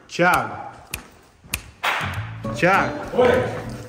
Thiago. Thiago. Oi.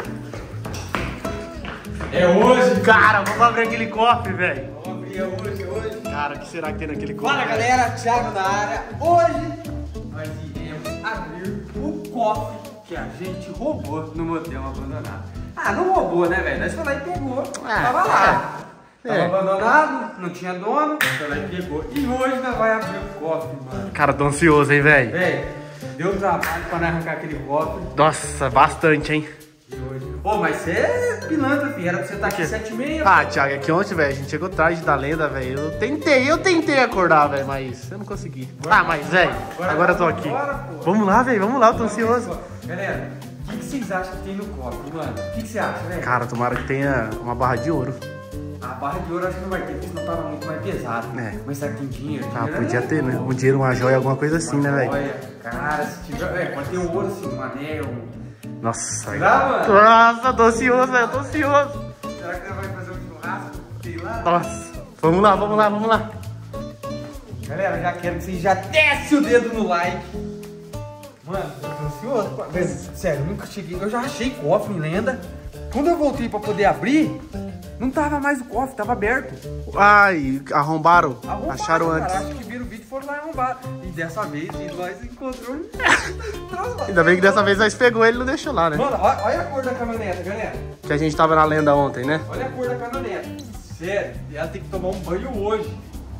É hoje. Cara, vamos abrir aquele cofre, velho. Vamos abrir, é hoje. Cara, o que será que tem naquele cofre? Fala, galera, Thiago na área. Hoje nós iremos abrir o cofre que a gente roubou no motel abandonado. Ah, não roubou, né, velho? Nós foi lá e pegou. Tava lá. Tava abandonado, não tinha dono. Nós foi lá e pegou. E hoje nós vamos abrir o cofre, mano. Cara, tô ansioso, hein, velho? Velho, deu um trabalho pra nós arrancar aquele cofre. Nossa, bastante, hein? Pô, mas você é pilantra, filho. Era pra você estar aqui 7h30. Ah, Thiago, é que ontem, velho, a gente chegou tarde da lenda, velho. Eu tentei acordar, velho, mas eu não consegui. Mas, velho, agora eu tô aqui. Vamos lá, velho, vamos lá, eu tô ansioso. Galera, o que vocês acham que tem no cofre, mano? O que você acha, velho? Cara, tomara que tenha uma barra de ouro. A barra de ouro acho que não vai ter, porque senão tava muito mais pesado. É. Mas será que tem dinheiro? Ah, podia ter, né? Um dinheiro, uma joia, alguma coisa assim, né, velho? Olha, cara, se tiver... pode ter um ouro assim, um anel... Nossa, Será, mano? Nossa, tô ansioso, velho, tô ansioso. Será que ela vai fazer um churrasco? Sei lá. Nossa, vamos lá, vamos lá, vamos lá. Galera, já quero que vocês já descem o dedo no like. Mano, eu tô ansioso. Mas, sério, eu nunca cheguei. Eu já achei cofre em lenda. Quando eu voltei pra poder abrir, não tava mais o cofre, tava aberto. Ai, arrombaram. Acharam cara, antes. acho que viram o vídeo e foram lá e arrombaram. E dessa vez, nós encontramos. Ainda bem que dessa vez nós pegou ele e não deixou lá, né? Mano, olha a cor da caminhoneta, galera. Que a gente tava na lenda ontem, né? Olha a cor da caminhoneta. Sério, ela tem que tomar um banho hoje.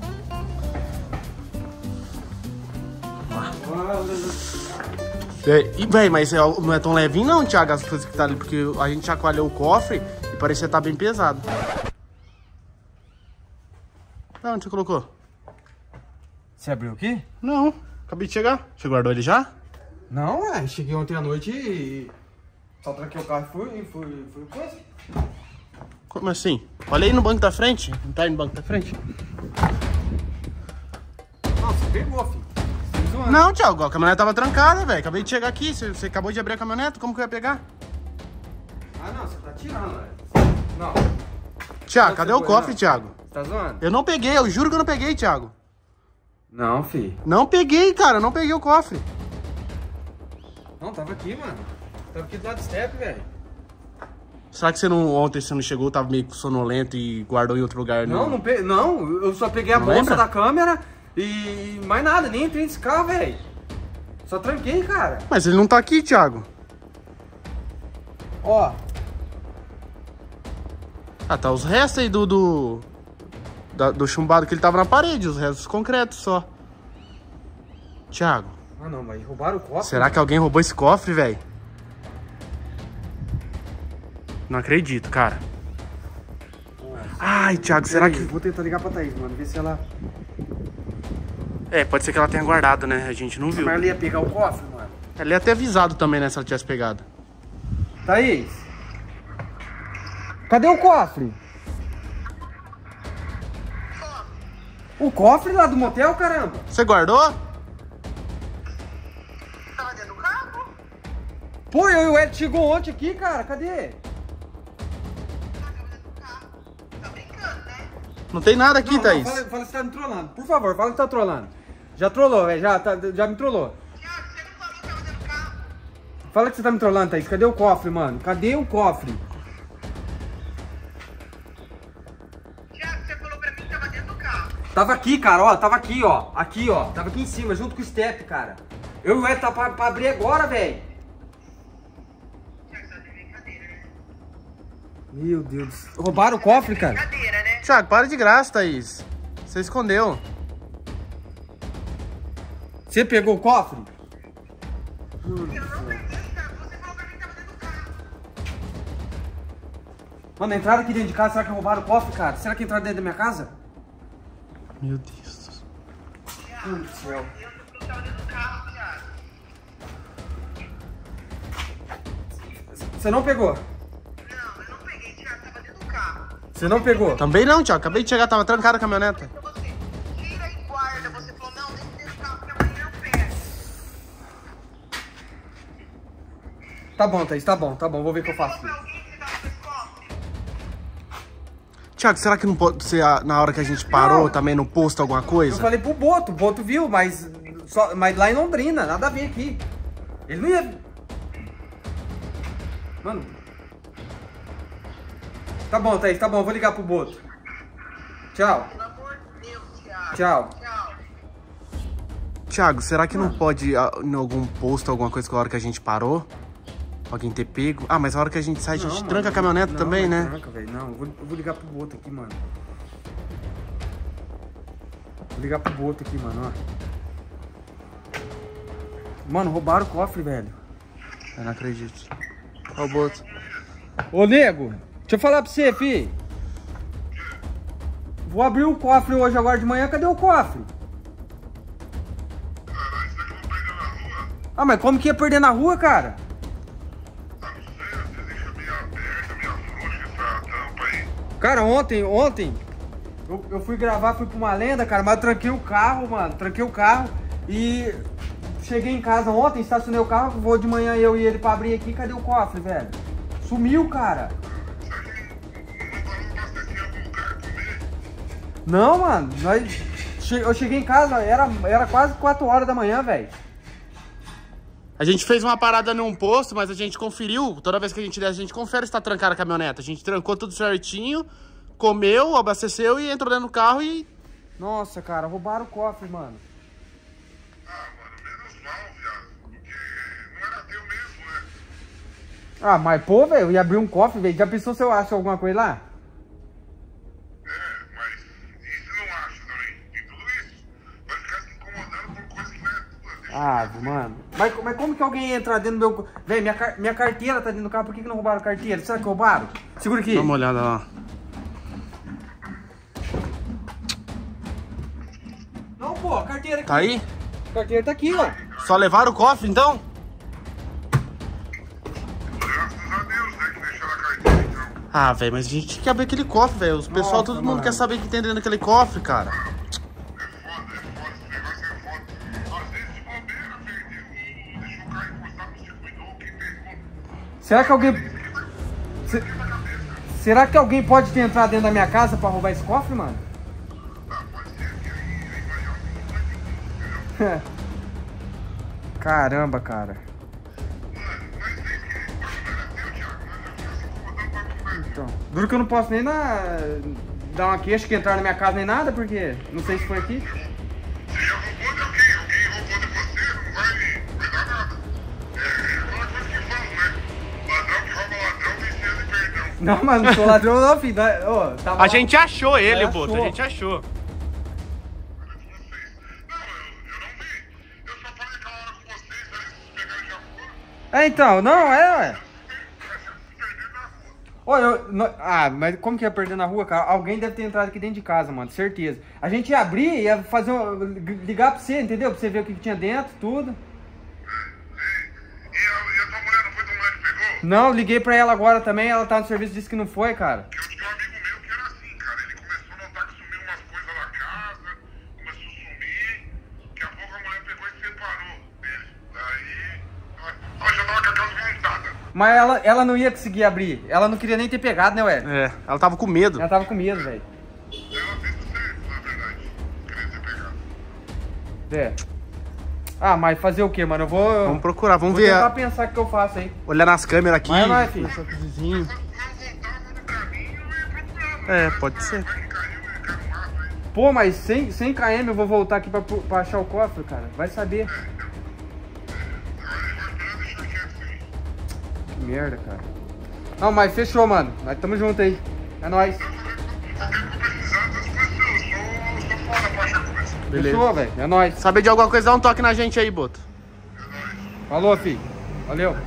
E, véi, mas não é tão levinho não, Thiago, as coisas que tá ali, porque a gente chacoalhou o cofre e parecia estar bem pesado. Onde você colocou? Você abriu aqui? Não, acabei de chegar. Você guardou ele já? Não, ué, cheguei ontem à noite e só tranquei o carro e fui coisa. Como assim? Olha aí no banco da frente. Não tá aí no banco da frente? Não, você pegou, filho. Não, Thiago, a caminhonete tava trancada, velho. Acabei de chegar aqui. Você acabou de abrir a caminhonete, como que eu ia pegar? Ah, não, você tá tirando, velho. Não. Thiago, cadê o cofre, Thiago? Você tá zoando? Eu não peguei, eu juro que eu não peguei, Thiago. Não, filho. Não peguei, cara, não peguei o cofre. Não, tava aqui, mano. Tava aqui do lado do step, velho. Será que ontem você não chegou, tava meio sonolento e guardou em outro lugar? Não, não, eu só peguei a bolsa lembra? da câmera e mais nada, nem entrei nesse carro, velho. Só tranquei, cara. Mas ele não tá aqui, Thiago. Ó. Ah, tá os restos aí do chumbado que ele tava na parede, os restos concretos só. Thiago. Ah, não, mas roubaram o cofre. Será que alguém roubou esse cofre, velho? Não acredito, cara. Ai, Thiago, será que... Vou tentar ligar pra Thaís, mano, ver se ela... É, pode ser que ela tenha guardado, né? A gente não viu. Mas ela ia pegar o cofre, mano. Ela ia ter avisado também, né, se ela tivesse pegado. Thaís. Cadê o cofre? O cofre lá do motel, caramba. Você guardou? Tava dentro do carro? Pô, eu e o Ed chegou ontem aqui, cara. Cadê? Tava dentro do carro. Tá brincando, né? Não tem nada aqui, Não, Thaís. fala se tá me trollando. Por favor, fala que tá trollando. Já trollou, velho. Já me trollou. Thiago, você não falou que tava dentro do carro? Fala que você tá me trollando, Thaís. Cadê o cofre, mano? Cadê o cofre? Thiago, você falou pra mim que tava dentro do carro. Tava aqui, cara, ó. Tava aqui, ó. Aqui, ó. Tava aqui em cima, junto com o step, cara. Eu e o Ed tá pra abrir agora, velho. Thiago, você tá de brincadeira, né? Meu Deus do céu. Roubaram o cofre, cara? Brincadeira, né? Thiago, para de graça, Thaís. Você escondeu. Você pegou o cofre? Eu não peguei, cara. Você falou pra mim que tava dentro do carro. Mano, entraram aqui dentro de casa, será que roubaram o cofre, cara? Será que entraram dentro da minha casa? Meu Deus. Meu Deus do céu. Eu não falou que tava dentro do carro, Thiago. Você não pegou? Não, eu não peguei, Thiago. Tava dentro do carro. Você não pegou? Também não, Thiago. Acabei de chegar, tava trancada a caminhoneta. Pra você, tira e guarda. Você falou, não, nem dentro do carro, porque amanhã eu pego. Tá bom, Thaís, tá bom. Vou ver o que eu faço. Falou pra alguém que você tava com esse cofre? Thiago, será que não pode ser na hora que a gente parou Não. também no posto alguma Eu coisa? falei pro Boto, o Boto viu, mas lá em Londrina, nada a ver aqui. Ele não ia... Mano... Tá bom, Thaís, tá bom. Vou ligar pro Boto. Tchau. Pelo amor de Deus, Thiago. Tchau. Tchau. Thiago, será que não pode em algum posto, alguma coisa com a hora que a gente parou? Alguém ter pego? Ah, mas a hora que a gente sai, a gente tranca a caminhonete também, né? Tranca, velho. Não, eu vou ligar pro Boto aqui, mano. Vou ligar pro Boto aqui, mano, ó. Mano, roubaram o cofre, velho. Eu não acredito. Ó o Boto. Ô, nego, deixa eu falar pra você, fi. Vou abrir o cofre hoje agora de manhã. Cadê o cofre? Ah, mas como que ia perder na rua, cara? Cara, ontem eu fui gravar, fui pra uma lenda, cara, mas eu tranquei o carro, mano. Tranquei o carro e cheguei em casa ontem, estacionei o carro, vou de manhã eu e ele pra abrir aqui. Cadê o cofre, velho? Sumiu, cara. Não, mano, eu cheguei em casa, era quase 4 horas da manhã, velho. A gente fez uma parada num posto, mas a gente conferiu. Toda vez que a gente desce, a gente confere se tá trancada a caminhonete. A gente trancou tudo certinho, comeu, abasteceu e entrou dentro do carro e... Nossa, cara, roubaram o cofre, mano. Ah, mano, menos mal, viado. Porque não era teu mesmo, né? Ah, mas pô, velho, eu ia abrir um cofre, velho. Já pensou se eu acho alguma coisa lá? É, mas e se não acha também? Tem tudo isso. Vai ficar se incomodando por coisa que não é tua. Deixa Ah, mano. Mas como que alguém ia entrar dentro do meu... Velho, minha carteira tá dentro do carro. Por que não roubaram a carteira? Será que roubaram? Segura aqui. Dá uma olhada lá. Não, pô, a carteira aqui. Tá aí? A carteira tá aqui, ó. Só levaram o cofre, então? graças a Deus, né, que deixaram a carteira, então. Ah, velho, mas a gente tinha que abrir aquele cofre, velho. O pessoal, todo mundo mano. quer saber o que tem dentro daquele cofre, cara. Esse negócio é foda. Às vezes de bobeira, perdeu, deixou o carro encostado, não se cuidou, quem pegou. Será que alguém... Será que alguém pode ter entrado dentro da minha casa pra roubar esse cofre, mano? Ah, pode ser que aí vai dar um pouco mais de entendeu? Caramba, cara. Mas fez que ele era teu, Thiago. Nós já se incomodando pra conversa. Então, duro que eu não posso nem dar uma queixa que entraram na minha casa nem nada, porque não sei se foi aqui. Você já roubou de alguém, alguém roubou de você, não vai dar nada. É aquela coisa que falam, né? Ladrão que rouba ladrão tem senso de perdão. Não, mas não sou ladrão não, filho. Ô, tava A lá- gente achou ele, Achou. Boto. A gente achou. Olha de vocês. Não, eu não vi. Eu só falei aquela hora com vocês, aí vocês pegaram e já foram. É, então, não, ué. Se perderam na rua. Ô, mas como que ia perder na rua, cara? Alguém deve ter entrado aqui dentro de casa, mano, certeza. A gente ia abrir, ia fazer ligar pra você, entendeu? Pra você ver o que tinha dentro, tudo. E a tua mulher, não foi tua mulher que pegou? Não, liguei pra ela agora também, ela tá no serviço, disse que não foi, cara. Eu tinha um amigo meu que era assim, cara. Ele começou a notar que sumiu umas coisas na casa, começou a sumir. Daqui a pouco a mulher pegou e separou dele. Daí, ela já tava com a casa montada. Mas ela não ia conseguir abrir, ela não queria nem ter pegado, né, ué? É, ela tava com medo. Ela tava com medo, velho. Ela fez tudo certo, na verdade. Queria ter pegado. É. Ah, mas fazer o que, mano? Eu vou... Vamos procurar, vamos Vou ver. tentar pensar o que eu faço aí. Olhar nas câmeras aqui. Mas vai, filho. Vizinho. Nós voltávamos no caminho e procurávamos. É, pode ser. Vai que caiu e caiu no mato aí. Pô, mas 100 km eu vou voltar aqui pra achar o cofre, cara. Vai saber. Agora ele vai esperar deixar quieto isso aí. Que merda, cara. Não, mas fechou, mano. Nós tamo junto aí. É nóis. Qualquer que precisar, tá à disposição. Eu sou foda pra achar coisa. Beleza. Fechou, velho. É nóis. Saber de alguma coisa, dá um toque na gente aí, Boto. Falou, filho. Valeu.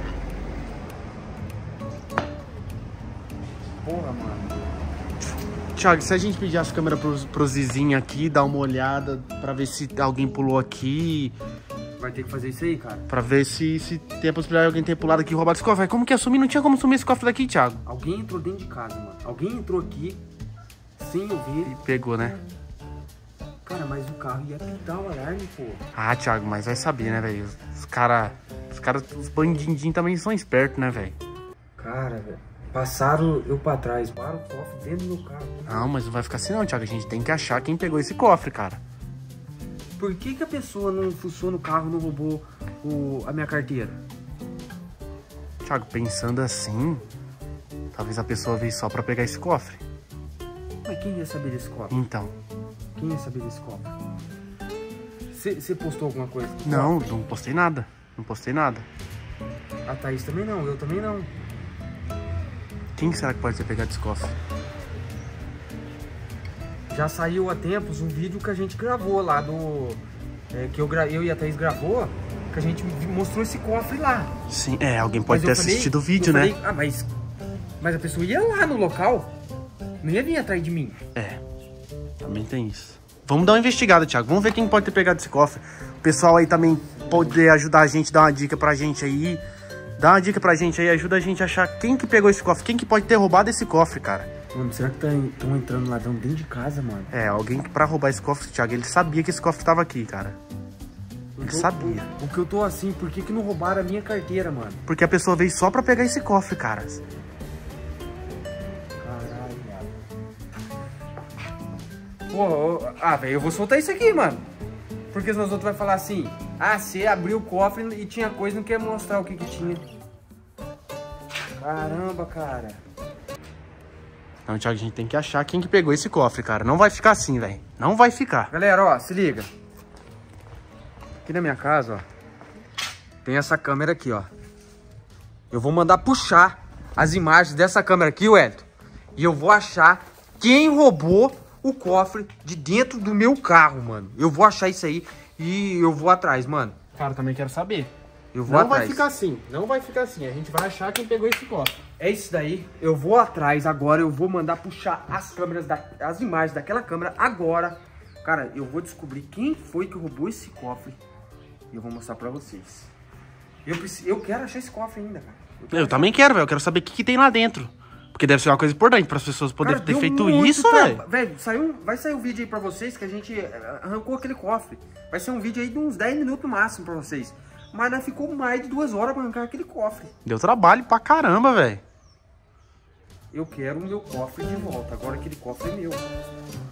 Porra, mano. Thiago, se a gente pedir as câmeras pros vizinhos aqui, dar uma olhada pra ver se alguém pulou aqui, Vai ter que fazer isso aí, cara. pra ver se tem a possibilidade de alguém ter pulado aqui e roubado esse cofre. Como que ia sumir? Não tinha como sumir esse cofre daqui, Thiago. Alguém entrou dentro de casa, mano. Alguém entrou aqui sem eu ver. E pegou, né? Cara, mas o carro ia pintar o alarme, pô. Ah, Thiago, mas vai saber, né, velho? Os bandidinhos também são espertos, né, velho? Cara, velho. Passaram eu pra trás. Para o cofre dentro do meu carro. Não, mas não vai ficar assim não, Thiago. A gente tem que achar quem pegou esse cofre, cara. por que a pessoa não fuçou no carro, não roubou a minha carteira? Thiago, pensando assim, talvez a pessoa veio só pra pegar esse cofre. Mas quem ia saber desse cofre? Então. Quem ia saber desse cofre? Você postou alguma coisa? Não, não postei nada. Não postei nada. A Thaís também não, eu também não. Quem será que pode ter pegado esse cofre? Já saiu há tempos um vídeo que a gente gravou lá do... que eu e a Thaís gravou, que a gente mostrou esse cofre lá. Sim, alguém pode ter assistido o vídeo, né? Ah, mas a pessoa ia lá no local, não ia vir atrás de mim. Também tem isso. Vamos dar uma investigada, Thiago. Vamos ver quem pode ter pegado esse cofre. O pessoal aí também pode ajudar a gente, dar uma dica pra gente aí. Dá uma dica pra gente aí, ajuda a gente a achar quem que pegou esse cofre, quem que pode ter roubado esse cofre, cara. Mano, será que estão entrando ladrão dentro de casa, mano? Alguém que pra roubar esse cofre, Thiago, ele sabia que esse cofre tava aqui, cara. Ele sabia. O que eu tô assim, por que não roubaram a minha carteira, mano? Porque a pessoa veio só pra pegar esse cofre, cara. Caralho, mano. Pô, velho, eu vou soltar isso aqui, mano. Porque senão os outros vão falar assim, você abriu o cofre e tinha coisa e não quer mostrar o que tinha. Caramba, cara. Então, Thiago, a gente tem que achar quem que pegou esse cofre, cara. Não vai ficar assim, velho. Não vai ficar. Galera, ó, se liga. Aqui na minha casa, ó, tem essa câmera aqui, ó. Eu vou mandar puxar as imagens dessa câmera aqui, Wellington. E eu vou achar quem roubou o cofre de dentro do meu carro, mano. Eu vou achar isso aí e eu vou atrás, mano. Cara, também quero saber. Eu vou atrás. Não vai ficar assim. Não vai ficar assim. A gente vai achar quem pegou esse cofre. É isso daí. Eu vou atrás agora. Eu vou mandar puxar as câmeras, as imagens daquela câmera agora. Cara, eu vou descobrir quem foi que roubou esse cofre. E eu vou mostrar pra vocês. Eu quero achar esse cofre ainda, cara. Eu também quero, velho. Eu quero saber o que tem lá dentro. Porque deve ser uma coisa importante para as pessoas poderem ter feito isso, velho. Velho, vai sair um vídeo aí pra vocês que a gente arrancou aquele cofre. Vai ser um vídeo aí de uns 10 minutos no máximo pra vocês. Mas nós ficou mais de 2 horas pra arrancar aquele cofre. Deu trabalho pra caramba, velho. Eu quero o meu cofre de volta. Agora aquele cofre é meu.